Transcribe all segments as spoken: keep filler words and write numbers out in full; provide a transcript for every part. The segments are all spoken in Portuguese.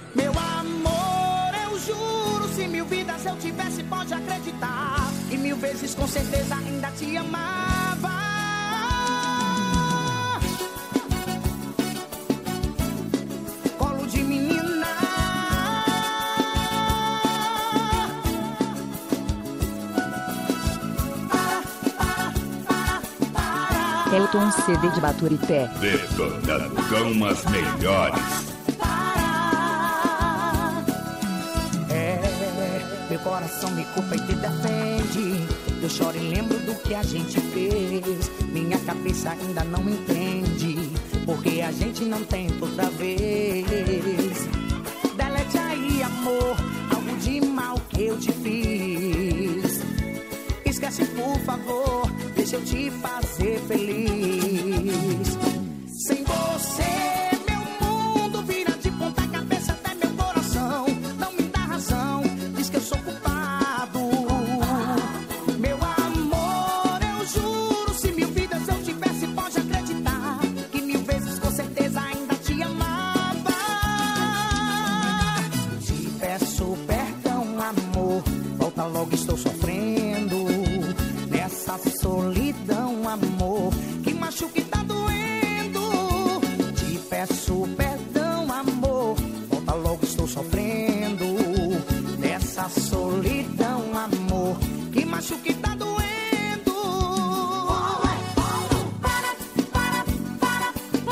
Meu amor, eu juro, se mil vidas eu tivesse, pode acreditar, e mil vezes com certeza ainda te amava. Colo de menina. Elton C D de Baturité. Detonando com as melhores. Meu coração me culpa e te defende. Eu choro e lembro do que a gente fez. Minha cabeça ainda não entende porque a gente não tenta outra vez. Delete aí, amor, algo de mal que eu te fiz. Esquece, por favor, deixa eu te fazer feliz. Sem você logo estou sofrendo nessa solidão, amor, que machuca e tá doendo. Te peço perdão, amor, volta logo, estou sofrendo nessa solidão, amor, que machuca e tá doendo. Para, para, para,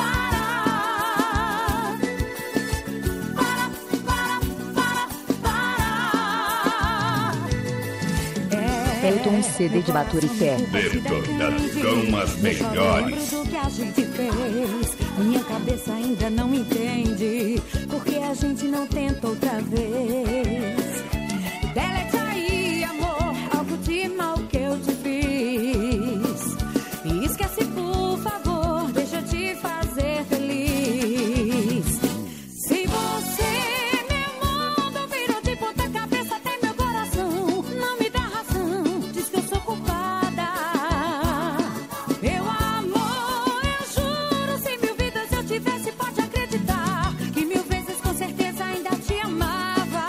Elton C D de Baturité. Detonando com as melhores. Do que a gente fez, minha cabeça ainda não entende porque a gente não tenta outra vez. Delete aí, amor, algo de mal que eu te fiz. E esquece, por favor, deixa eu te fazer feliz. Se você, meu mundo virou de ponta cabeça, até meu coração não me dá razão, diz que eu sou culpada. Meu amor, eu juro, se mil vidas eu tivesse, pode acreditar, que mil vezes com certeza ainda te amava.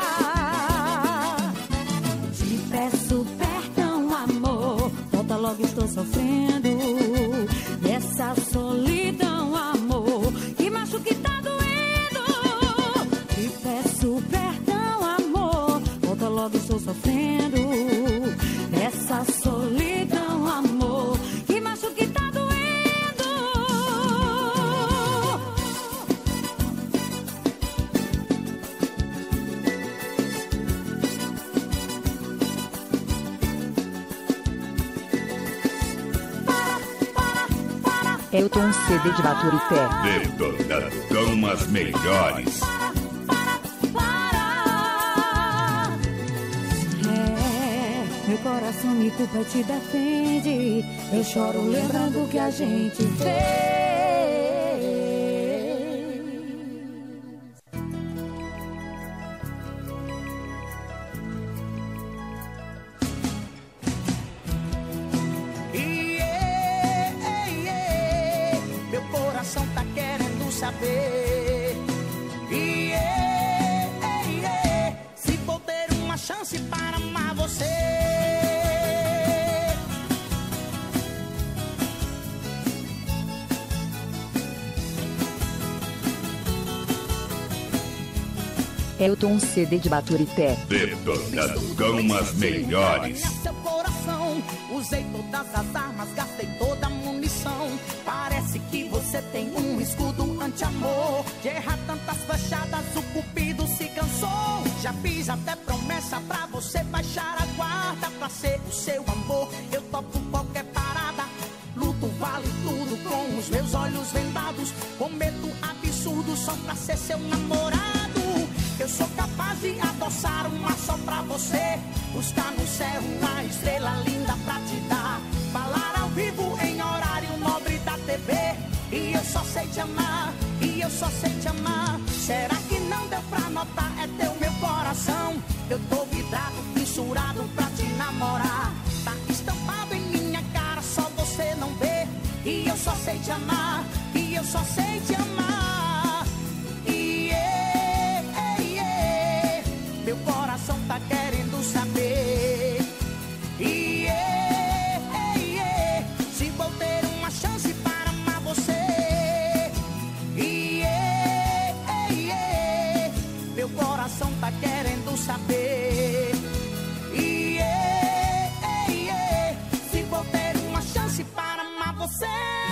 Te peço perdão, amor, volta logo, estou sofrendo dessa solidão, amor, que machuca e tá doendo. Te peço perdão, amor, volta logo, estou sofrendo dessa solidão, amor, que machuca e tá doendo. Elton C D de Baturité. Detonando com as melhores. É, meu coração me culpa e te defende. Eu choro lembrando que a gente fez. Tá querendo saber, yeah, yeah, se vou ter uma chance para amar você. Elton C D de Baturité. Detonando com as melhores. Seu coração, usei todas as armas, gastei toda a munição. Parece que você tem um escudo anti-amor. De errar tantas flechadas, o cupido se cansou. Já fiz até promessa pra você baixar a guarda. Pra ser o seu amor, eu topo qualquer parada. Luto, vale tudo com os meus olhos vendados. Cometo absurdo só pra ser seu namorado. Eu sou capaz de adoçar uma só pra você. Buscar no céu uma estrela linda pra te dar. Falar ao vivo em horário nobre da T V. E eu só sei te amar, e eu só sei te amar. Será que não deu pra notar? É teu meu coração. Eu tô vidrado, fissurado pra te namorar. Tá estampado em minha cara, só você não vê. E eu só sei te amar, e eu só sei te amar. E yeah, yeah. saber. E yeah, yeah, se vou ter uma chance para amar você.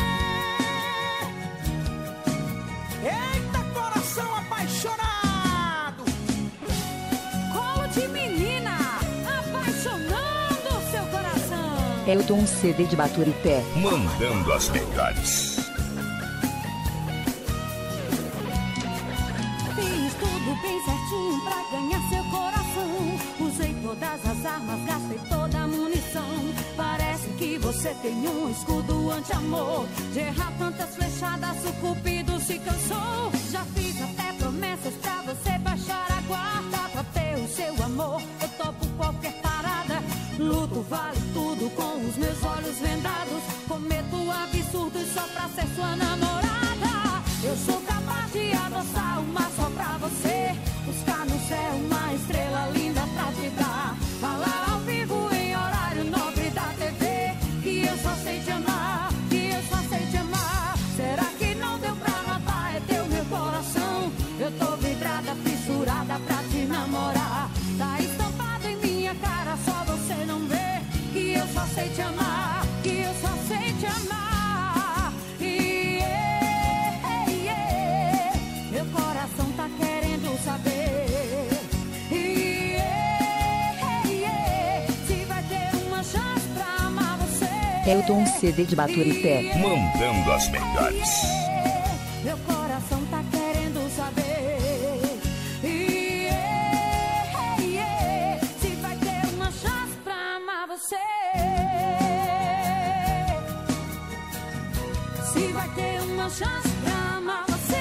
Eita, coração apaixonado. Colo de menina, apaixonando seu coração. Elton C D de Baturité. Mandando as melhores. Fiz tudo bem certinho pra ganhar seu coração. Usei todas as armas, gastei toda a munição. Parece que você tem um escudo anti-amor. De errar tantas flechadas, o cupido se cansou. Já fiz até promessas pra você baixar a guarda. Pra ter o seu amor, eu topo qualquer parada. Luto vale tudo com os meus olhos vendados. Cometo absurdos só pra ser sua namorada. Eu sou capaz de adoçar uma só pra você. Buscar no céu uma estrela linda pra te dar. Falar ao vivo em horário nobre da T V. Que eu só sei te amar, que eu só sei te amar. Será que não deu pra notar? É teu meu coração. Eu tô vidrada, fissurada pra te namorar. Tá estampado em minha cara, só você não vê. Que eu só sei te amar, que eu só sei te amar. E yeah, yeah, meu coração tá querendo saber. E yeah, yeah, se vai ter uma chance pra amar você. Elton C D de Baturité. Mandando as melhores. Meu coração tá querendo saber. E yeah, yeah, se vai ter uma chance pra amar você. Se vai ter uma chance pra amar você.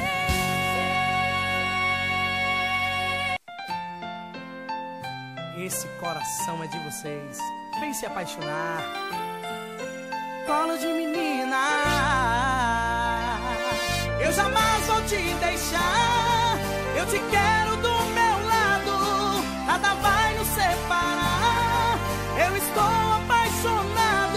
Esse coração é de vocês. Vem se apaixonar. Colo de menina. Eu jamais vou te deixar. Eu te quero do meu lado. Nada vai nos separar. Eu estou apaixonado.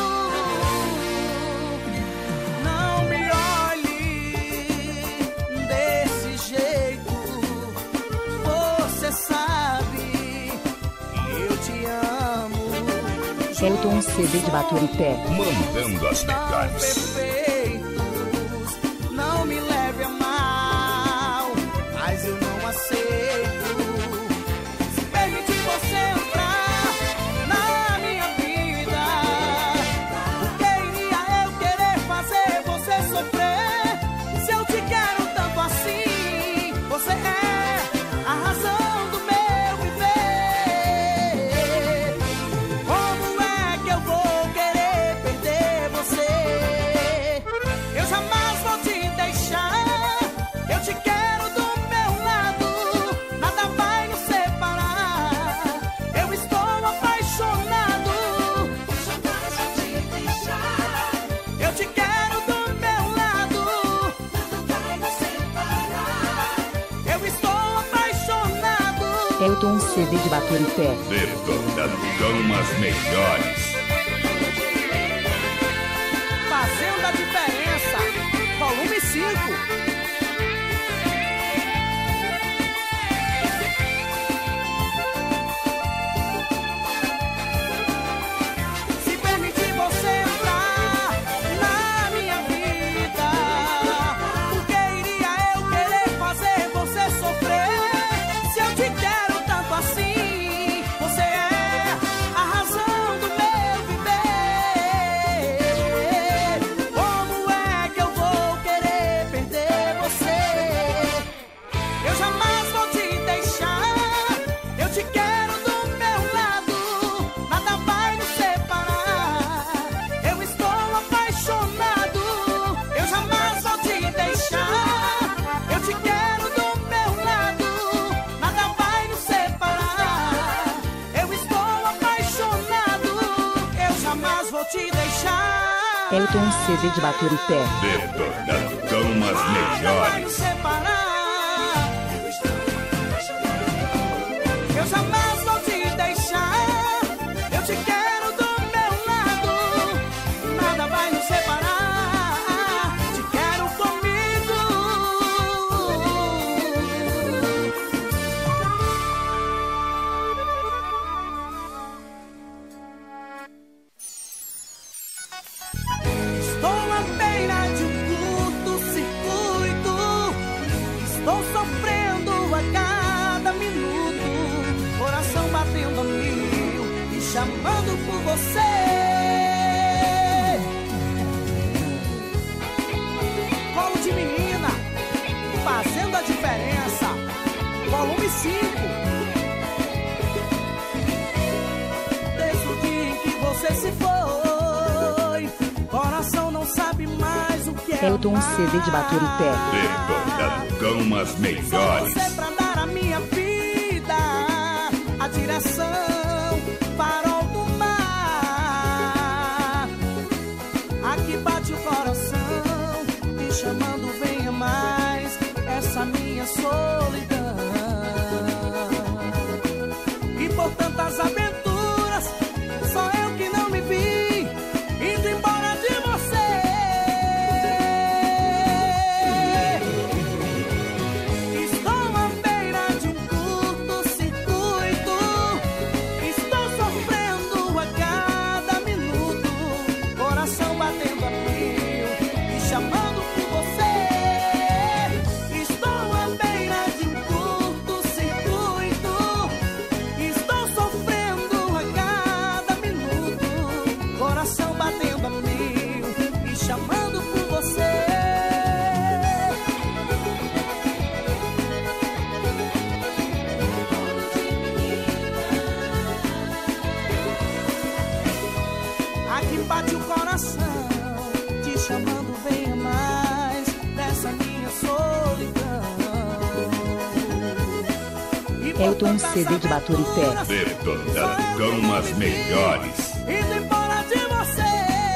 Não me olhe desse jeito. Você sabe que eu te amo. Elton C D de Baturité. Mandando as melhores. Perfeitos, não me leve a mal, mas eu não aceito. Se permitir você entrar na minha vida, por que iria eu querer fazer você sofrer? Se eu te quero tanto assim, você é a razão do meu viver. Como é que eu vou querer perder você? Eu jamais vou te deixar. Eu te quero do meu lado. Nada vai nos separar. Eu estou apaixonado. Eu jamais vou te deixar. Eu te quero do meu lado. Nada vai nos separar. Eu estou apaixonado. Elton C D de Baturité. Detonando com as melhores. Fazendo a diferença. Volume cinco. Se permitir você entrar na minha vida, por que iria eu querer fazer você sofrer? Se eu te quero tanto assim, você é a razão do meu viver. Como é que eu vou querer perder você? Eu jamais vou te deixar. Eu te quero do meu lado. Nada vai nos separar. Eu estou apaixonado. Eu jamais vou te deixar. Eu te quero do meu lado. Nada vai nos separar. Eu estou apaixonado. Eu jamais vou te deixar. Elton C D de Baturité. Detonando com as Nada vai nos melhores. separar. Eu jamais vou te deixar. Eu te quero do meu lado. Nada vai nos separar. Te quero comigo. sofrendo a cada minuto, coração batendo a mil e chamando por você. Colo de menina, fazendo a diferença. Volume cinco. Desde o dia em que você se foi, coração não sabe mais o que é. Elton C D de Baturité. Detonando com as melhores. Só você pra dar a minha vida, a direção, farol do mar. Aqui bate o coração, me chamando, venha mais, essa minha solidão. E por tantas aventuras, só eu que não me vi, indo embora de você. Estou à beira de um curto-circuito, estou sofrendo a cada minuto, coração batendo a mil e chamando por você. Estou à beira de um curto-circuito, estou sofrendo a cada minuto, coração batendo a mil e chamando por você. Aqui bate o coração, te chamando, venha mais, dessa minha solidão. E por Elton tantas C D de Baturité. aventuras, Detonando com as melhores. indo embora de você.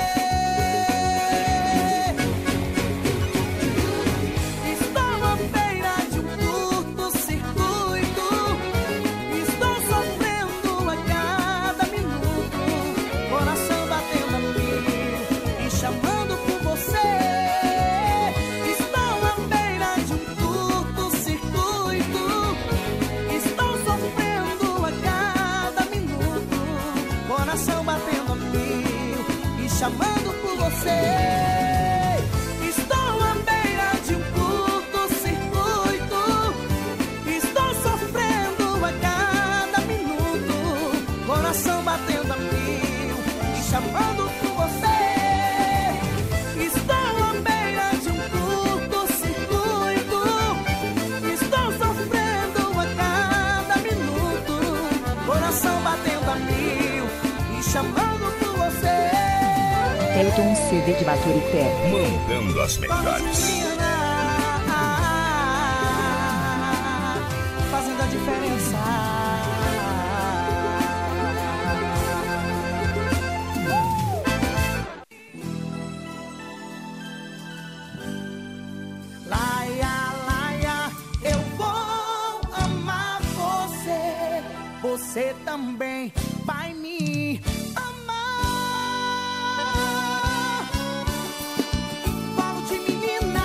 Estou à beira de um curto-circuito, estou sofrendo a cada minuto, coração batendo a mil e chamando por você. Estou à beira de um curto-circuito, estou sofrendo a cada minuto, coração batendo a mil e chamando por você. Estou à beira de um curto-circuito, estou sofrendo a cada minuto, coração batendo a mil e chamando por você. Estou à beira de um curto-circuito, estou sofrendo a cada minuto, coração batendo a mil e chamando por você. Elton C D de Baturité. Mandando as melhores. Fazendo a diferença. Laia, laia, eu vou amar você. Você também vai me amar. Falo de menina.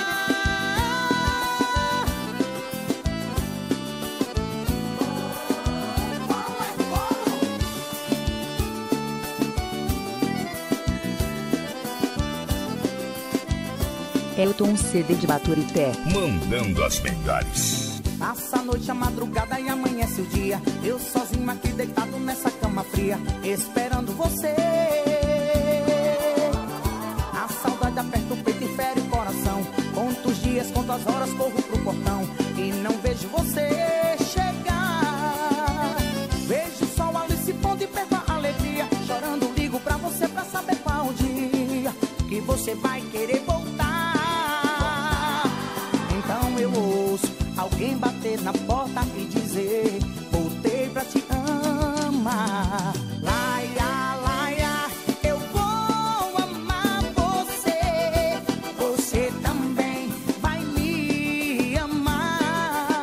Elton C D de Baturité. Mandando as melhores. Passa a noite, a madrugada e amanhece o dia, eu sozinho aqui deitado nessa cama fria, esperando você. A saudade aperta o peito e fere o coração. Conto os dias, conto as horas, corro pro portão e não vejo você chegar. Vejo o sol ali se pondo e perco a alegria. Chorando ligo pra você pra saber qual dia que você vai querer voltar. Então eu ouço alguém bater na porta e dizer: voltei pra te amar. Laia, laia, eu vou amar você. Você também vai me amar.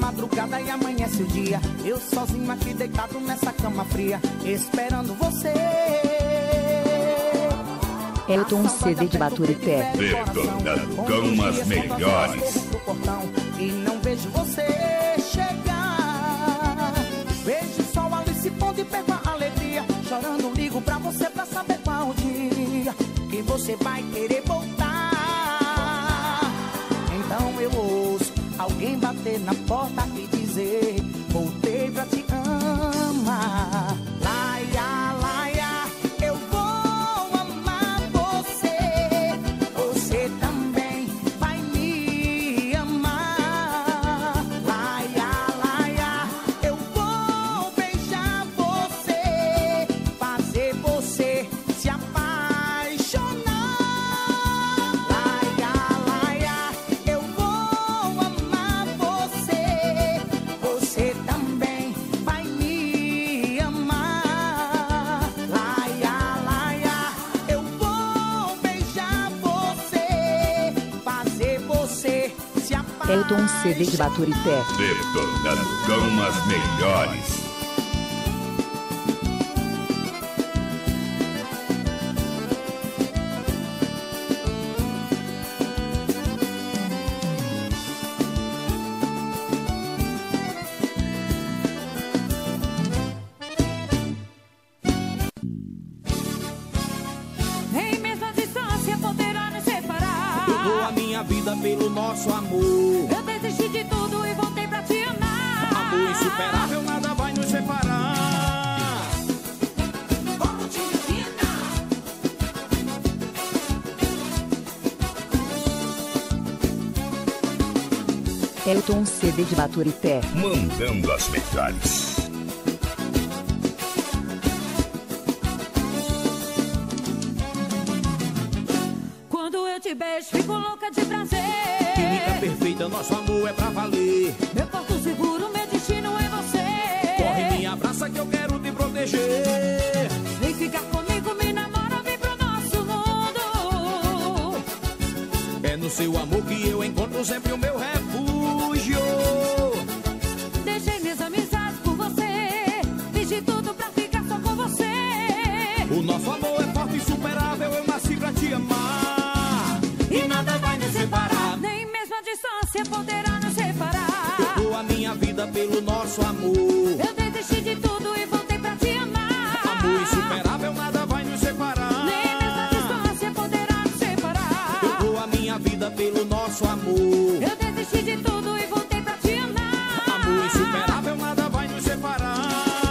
madrugada e amanhece o dia. Eu sozinho aqui deitado nessa cama fria, esperando você. Elton C D de Baturité. Detonando com as melhores. E não vejo você chegar. Vejo o sol ali se pondo e perco a alegria. Chorando ligo pra você pra saber qual dia que você vai querer voltar. Então eu ouço alguém bater na porta e dizer: voltei pra te amar. Laia, laia, eu vou amar você. Você também vai me amar. Laia, laia, eu vou beijar você, fazer você se apaixonar. Laia, laia, eu vou amar você. Você também vai me amar. Laia, laia, eu vou beijar você, fazer você se apaixonar. Elton C D de Baturité. Detonando com as melhores. Nem mesmo a distância poderá nos separar. Eu dou a minha vida pelo nosso amor. Eu desisti de tudo e voltei pra te amar. Amor insuperável, nada vai nos separar. Como te ensina? Elton C D de Baturité. Mandando as melhores. Quando eu te beijo, fico louca de prazer. Química perfeita, nosso amor é pra valer. Meu porto seguro, meu destino é você. Corre, me abraça que eu quero te proteger. Vem ficar comigo, me namora, vem pro nosso mundo. É no seu amor que eu encontro sempre o meu refúgio. Deixei minhas amizades por você. Fiz de tudo pra ficar só com você. O nosso amor é forte e insuperável, eu nasci pra te amar. E nada vai nos separar. Nem mesmo a distância poderá nos separar. Eu dou a minha vida pelo nosso amor. Eu desisti de tudo e voltei pra te amar. Amor insuperável, nada vai nos separar. Nem mesmo a distância poderá nos separar. Eu dou a minha vida pelo nosso amor. Eu desisti de tudo e voltei pra te amar. Amor insuperável, nada vai nos separar.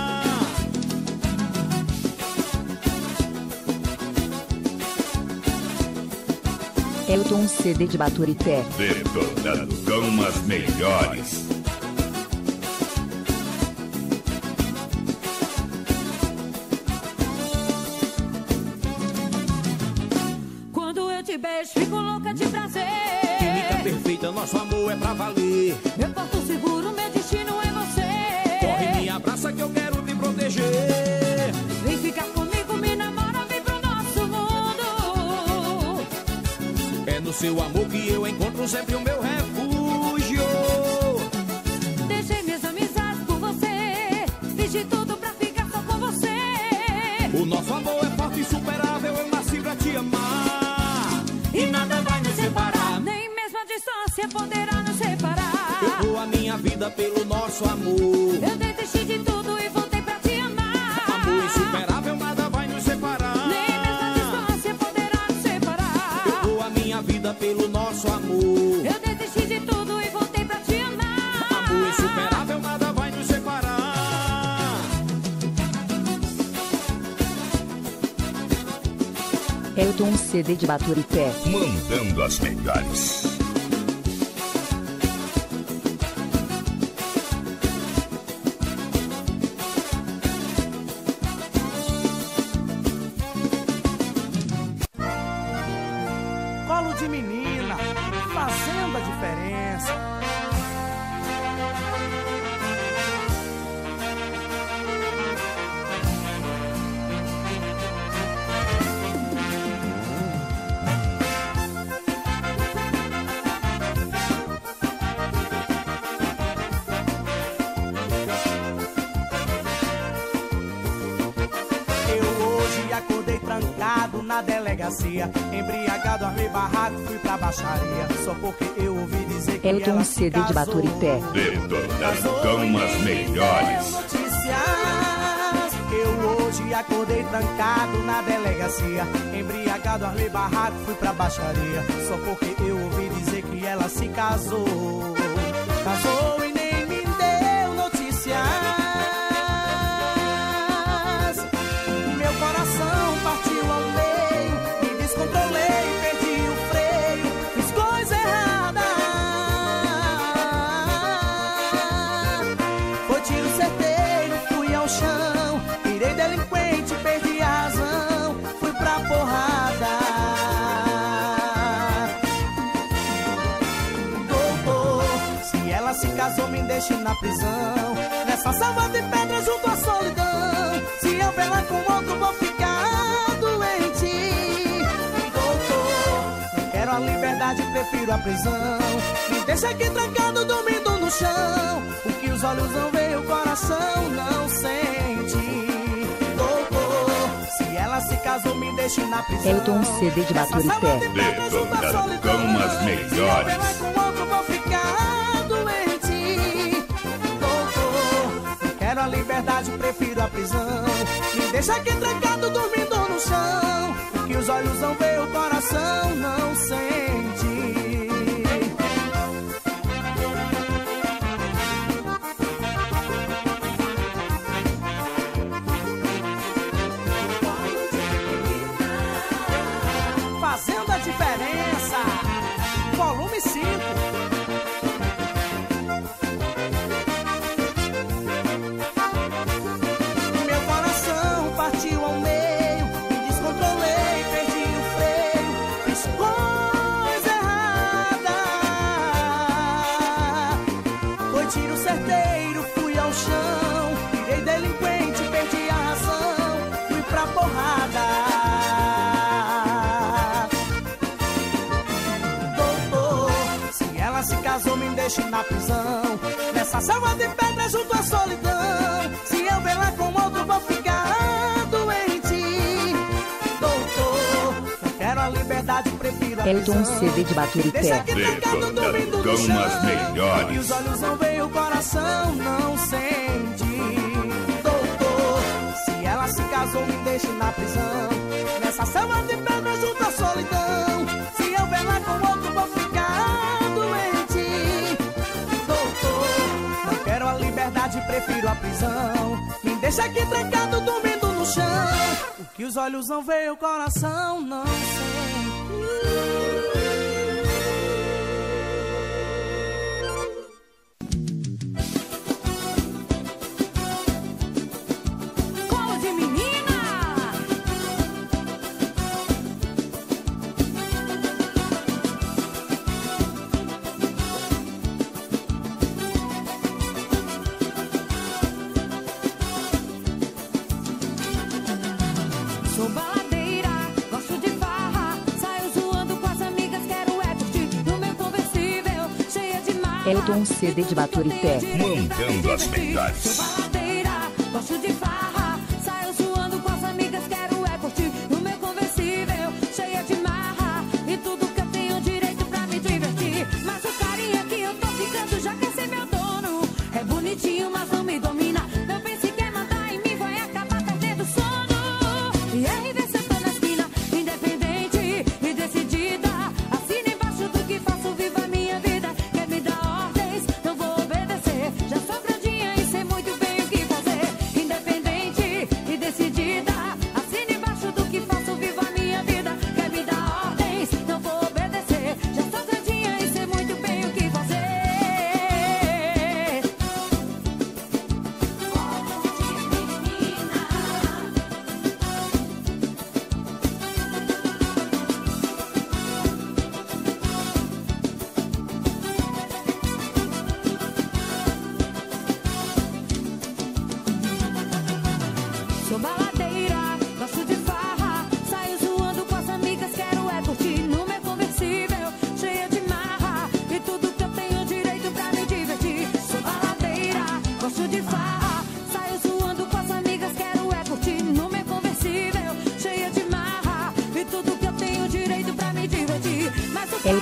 Elton C D de Baturité. Detonando com as melhores. Quando eu te beijo, fico louca de prazer. Química perfeita, nosso amor é pra valer. Meu porto seguro, meu destino é você. Corre, me abraça que eu quero te proteger. Vem ficar comigo, me namora, vem pro nosso mundo. É no seu amor que eu encontro sempre o meu refúgio. Deixei minhas amizades por você. Fiz de tudo pra ficar só com você. O nosso amor é forte e insuperável, eu nasci pra te amar. E nada vai nos separar. Nem mesmo a distância poderá nos separar. Eu dou a minha vida pelo nosso amor. Eu desisti de tudo e voltei pra te amar. Amor insuperável, nada vai nos separar. Nem mesmo a distância poderá nos separar. Eu dou a minha vida pelo nosso amor. Eu desisti de tudo e voltei pra te amar. Amor insuperável, nada vai nos separar. Elton C D de Baturité. Mandando as melhores. Colo de menina, fazendo a diferença. trancado na delegacia. Embriagado, armei barraco, fui pra baixaria. Só porque eu ouvi dizer que Elton ela se C D de casou. Baturité. Detonando com as melhores. Notícias. Eu hoje acordei trancado na delegacia. Embriagado, armei barraco, fui pra baixaria. Só porque eu ouvi dizer que ela se casou. Casou e nem me deu notícias. Meu coração partiu ao meio. Me descontrolei, perdi o freio. Fiz coisa errada. Foi tiro certeiro, fui ao chão. Virei delinquente, perdi a razão. Fui pra porrada. Doutor, se ela se casou, me deixe na prisão. Nessa selva de pedra junto à solidão. Se eu ver lá com outro, vou ficar doente. Doutor, não quero a liberdade, prefiro a prisão. Me deixa aqui trancado, dormindo no chão. O que os olhos não veem, o coração não sente. Doutor, se ela se casou, me deixe na prisão. Elton C D de Baturité. Detonando com as melhores. Com outro vou ficar doente. Doutor, não quero a liberdade, prefiro a prisão. Me deixa aqui trancado, dormindo no chão. O que os olhos não veem, o coração não sente. Fazendo a diferença. Volume cinco. Meu coração partiu ao meio. Me descontrolei, perdi o freio. Fiz coisa errada. Foi tiro certeiro, fui ao chão. Virei delinquente, perdi a razão. Fui pra porrada. Se casou, me deixe na prisão. Nessa selva de pedra junto à solidão. Se eu ver lá com outro, vou ficar doente. Doutor, não quero a liberdade, prefiro a prisão. Elton C D de Baturité. Deixa aqui trancado, dormindo no Com chão. as melhores. E os olhos não veem, o coração não sente. Doutor, se ela se casou, me deixe na prisão. Nessa selva de pedra junto à solidão. Se eu ver lá com outro, vou ficar doente. Doutor, não quero a liberdade, prefiro a prisão. Me deixa aqui trancado, dormindo no chão. O que os olhos não veem, o coração não sente. Colo de menina. Sou baladeira, gosto de farra. Saio zoando com as amigas, quero é curtir. No meu conversível, cheia de marra. Elton C D de Baturité. Mandando as melhores. Sou baladeira, gosto de farra. Saio zoando com as amigas, quero é curtir. No meu conversível, cheia de marra. E tudo que eu tenho direito pra me divertir. Mas o carinha que eu tô ficando já quer ser meu dono. É bonitinho, mas não me domina. Não pense que quer mandar em mim, vai acabar perdendo sono. E R V sentou na esquina, independente e decidida. Assina embaixo do que faço, viva a minha vida. Quer me dar ordens, não vou obedecer. Já sou grandinha e sei muito bem o que fazer. Independente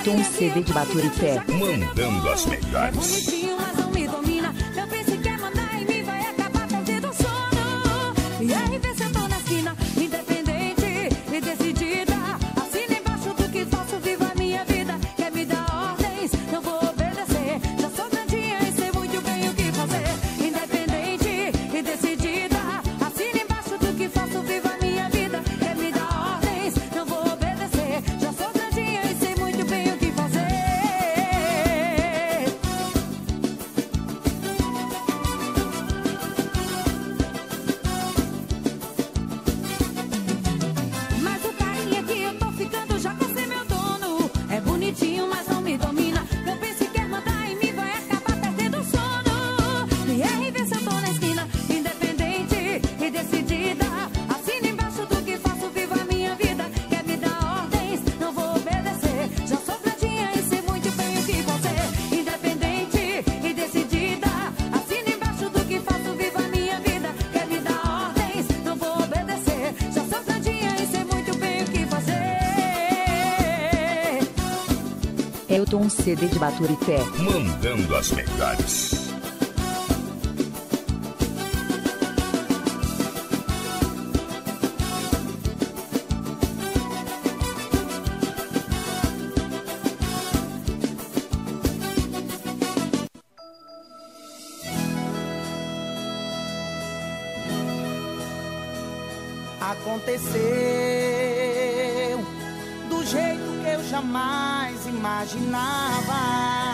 Elton C D de Baturité. Mandando as melhores. Bonitinho, mas não me domina. Meu príncipe quer mandar em mim, vai acabar perdendo o sono. E aí vê se eu tô na esquina, independente e decidida. Assina embaixo do que faço, vivo a minha vida. Quer me dar ordens, não vou obedecer. Já sou grandinha e sei muito bem o que fazer. Independente e decidida. Assina embaixo do que faço, vivo a minha vida. Quer me dar ordens, não vou obedecer. Já sou grandinha e sei muito bem o que fazer. Mas o carinha que eu tô ficando já quer ser meu dono. É bonitinho, mas não me domina. Meu príncipe quer mandar em mim, vai acabar perdendo o sono. E aí vê se eu tô na esquina, independente e decidida. Assina embaixo do que faço, vivo a minha vida. Quer me dar ordens, não vou obedecer. Já sou grandinha e sei muito bem o que fazer. Independente e decidida. Assina embaixo do que faço, vivo a minha vida. Quer me dar ordens, não vou obedecer. Já sou grandinha e sei muito bem o que fazer. Elton C D de Baturité. Mandando as melhores. Aconteceu do jeito que eu jamais imaginava.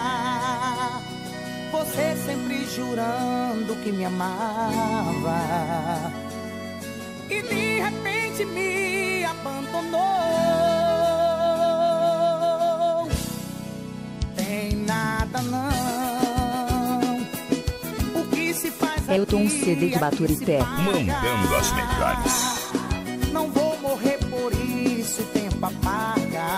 Você sempre jurando que me amava e de repente me abandonou. Tem nada não. O que se faz Elton aqui, C D de aqui Baturité. se paga. Mandando as melhores. Não vou morrer por isso, o tempo apaga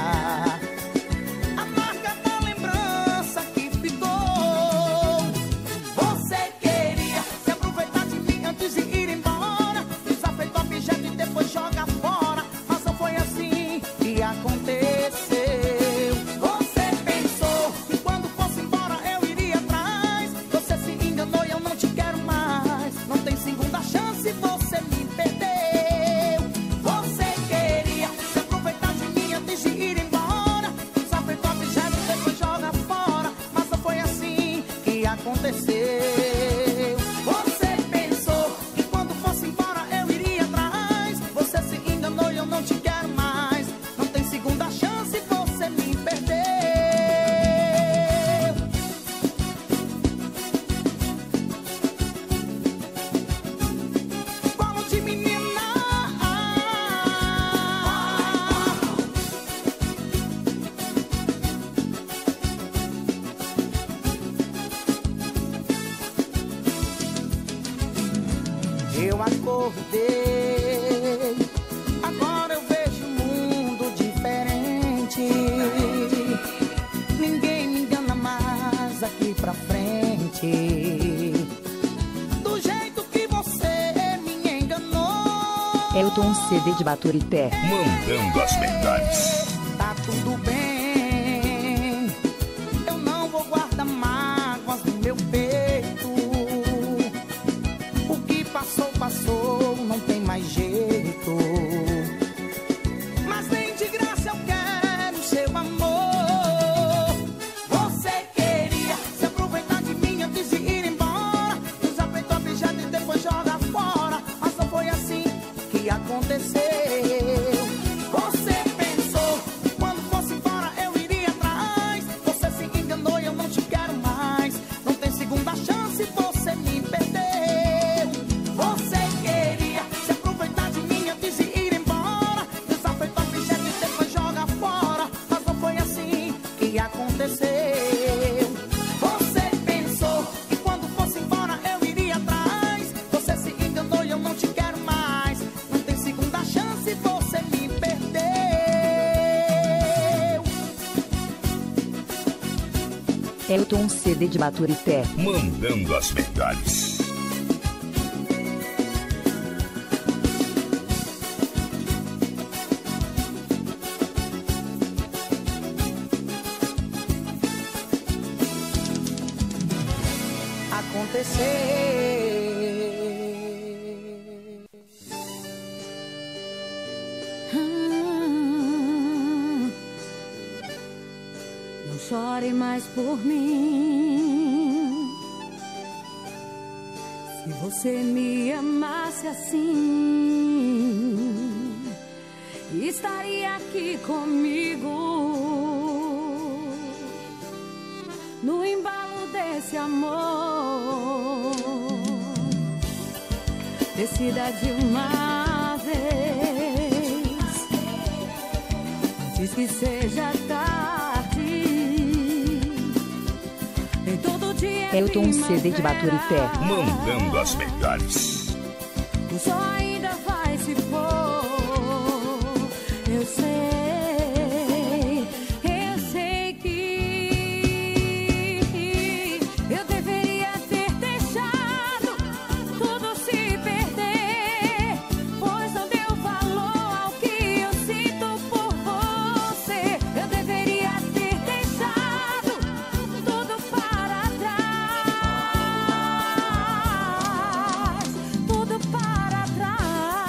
a marca da lembrança que ficou. Você queria se aproveitar de mim antes de ir embora, desafeitou objeto e depois joga fora. Mas não foi assim que aconteceu. Você pensou que quando fosse embora eu iria atrás. Você se enganou e eu não te quero mais. Não tem segunda chance, você me perdeu. Aconteceu. Você pensou que quando fosse embora eu iria atrás. Você se enganou e eu não te quero mais. Não tem segunda chance, você me perdeu. Colo de menina. Eu acordei, agora eu vejo um mundo diferente. Ninguém me engana mais aqui pra frente. Do jeito que você me enganou. Elton C D de Baturité. Mandando as melhores. Tá tudo bem, eu não vou guardar mágoas no meu peito. O que passou, passou, não tem mais jeito. Mas nem de graça eu quero seu amor. Você queria se aproveitar de mim antes de ir embora, desapeitou objeto e depois joga fora. Mas não foi assim que aconteceu. Você pensou que quando fosse embora eu iria atrás. Você se enganou e eu não te quero mais. Não tem segunda chance, você me perdeu. Você queria se aproveitar de mim antes de ir embora, desafeitou objeto e depois joga fora. Mas não foi assim que aconteceu. Você pensou que quando fosse embora eu iria atrás. Você se enganou e eu não te quero mais. Não tem segunda chance, você me perdeu. Elton C D de Baturité. Mandando as melhores. acontecer. Hum, não chore mais por mim. Se você me amasse assim, estaria aqui comigo no embalo desse amor. Decida de uma vez, antes que seja tarde. Em todo dia Elton C D de Baturité. Mandando as melhores. o sol ainda vai se pôr. Eu sei, eu sei que eu deveria ter deixado tudo se perder, pois não deu valor ao que eu sinto por você. Eu deveria ter deixado tudo para trás, tudo para trás.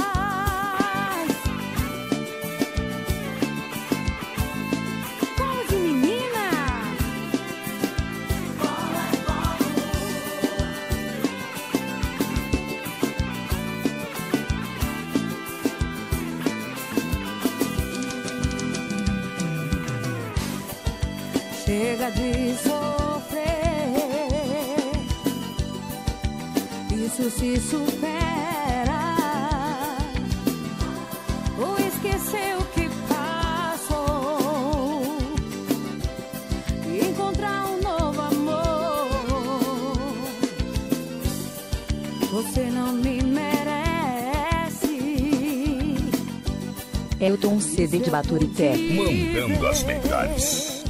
Como de menina. Chega de sofrer, isso se supera. Ou esquecer o que passou e encontrar um novo amor. Você não me merece. Elton C D de Baturité. Mandando as melhores.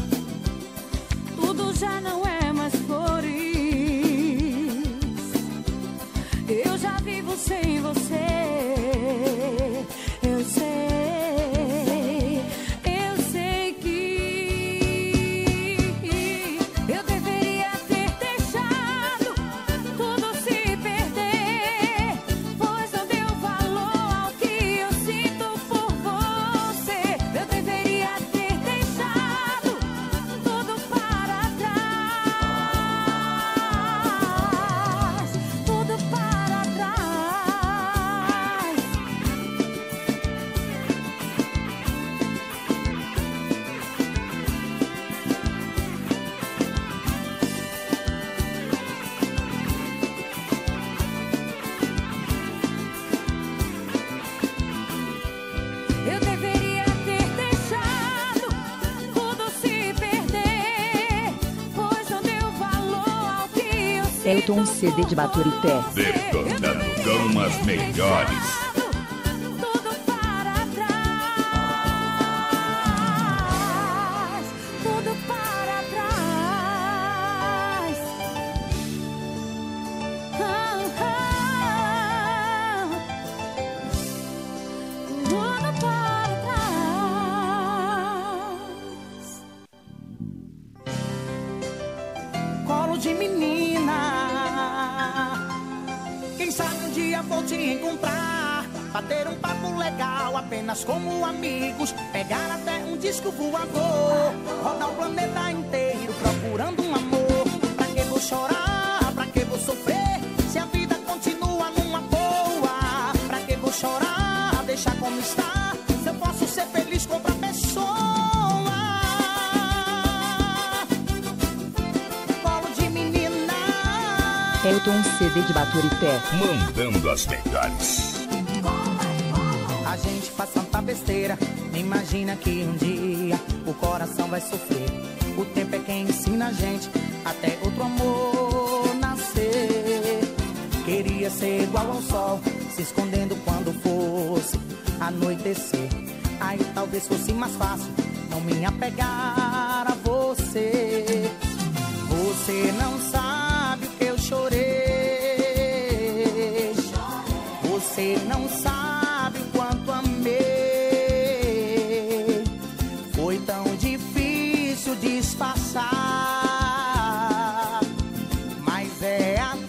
Tudo já não é mais flores. Eu já vivo sem você. Eu sei, eu sei que eu deveria ter deixado tudo se perder, pois não deu valor ao que eu sinto por você. Eu deveria ter deixado tudo para trás, tudo para trás. Eu deveria ter deixado tudo se perder, pois não deu valor ao que eu sinto. Elton C D de Baturité. Detonando com as melhores. Tudo para trás, tudo para trás. Ah, ah, tudo para trás. Colo de menina, quem sabe um dia vou te encontrar, bater um papo legal apenas como amigos, pegar até um disco voador, rodar o planeta inteiro procurando um amor. Pra que vou chorar, pra que vou sofrer, se a vida continua numa boa? Pra que vou chorar, deixar como está, se eu posso ser feliz com outra pessoa? Colo de menina, Elton C D de Baturité. Mandando as melhores. a gente faz tanta besteira, imagina que um dia o coração vai sofrer. O tempo é quem ensina a gente até outro amor nascer. Queria ser igual ao sol, se escondendo quando fosse anoitecer. Aí talvez fosse mais fácil não me apegar a você. Você não sabe o que eu chorei, você não sabe o quanto amei. Foi tão difícil disfarçar, mas é a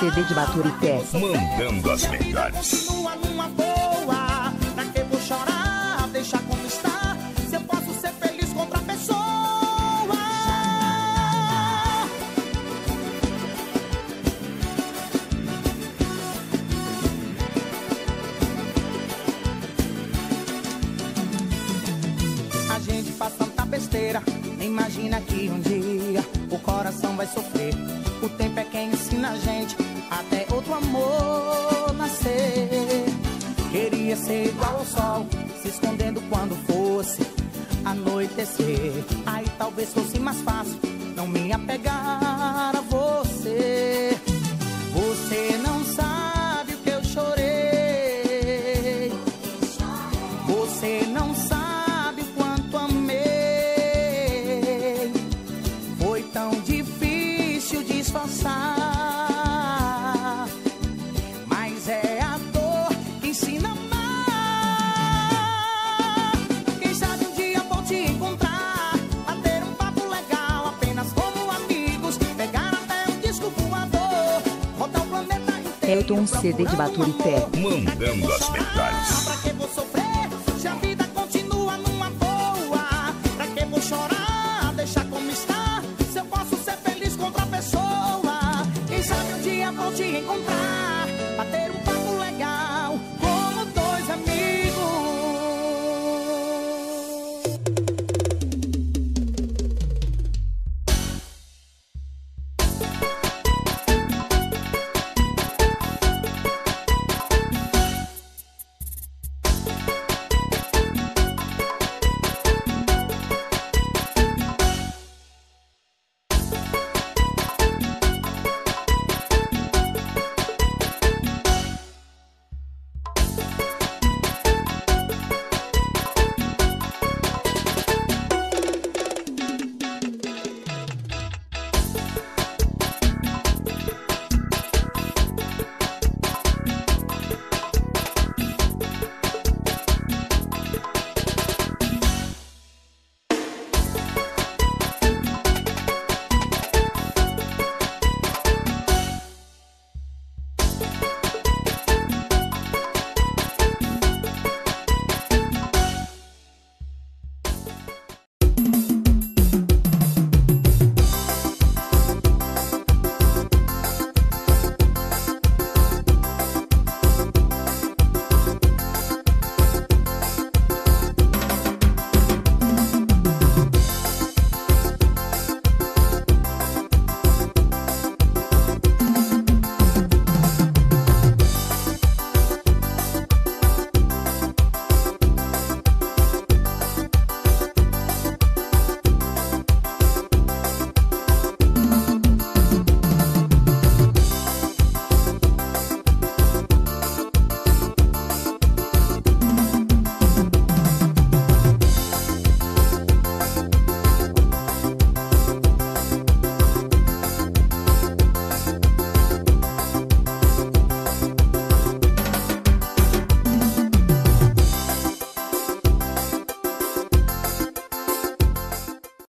C D de Baturité. Mandando as melhores. Continua numa boa. Pra que vou chorar? Deixa como está. Se eu posso ser feliz com outra pessoa. A gente faz tanta besteira. Imagina que um dia o coração vai sofrer. O tempo é quem ensina a gente até outro amor nascer. Queria ser igual ao sol, se escondendo quando fosse anoitecer. Aí talvez fosse mais fácil não me apegar a você. Você não sabe o que eu chorei. Você não sabe o quanto amei. Foi tão difícil disfarçar, mas é a dor que ensina a amar. Quem sabe um dia vou te encontrar, bater um papo legal apenas como amigos, pegar até um disco voador, rodar o planeta inteiro. Elton C D de Baturité. Mandando as melhores. Pra que vou sofrer se a vida continua numa boa? Pra que vou chorar? Deixar como está. Se eu posso ser feliz com outra pessoa. Quem sabe um dia vou te encontrar.